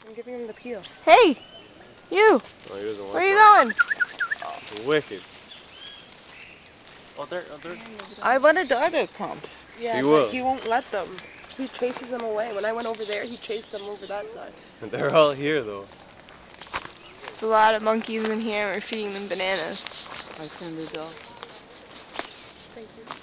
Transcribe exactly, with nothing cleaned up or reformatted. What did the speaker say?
I'm giving him the peel. Hey! You! Oh, he doesn't Where are you that. going? Oh, wicked. Oh, there, oh, there. I wanted the other comps. Yeah, he but will. he won't let them. He chases them away. When I went over there, he chased them over that side. They're all here, though. There's a lot of monkeys in here. We're feeding them bananas. I turned it off. Thank you.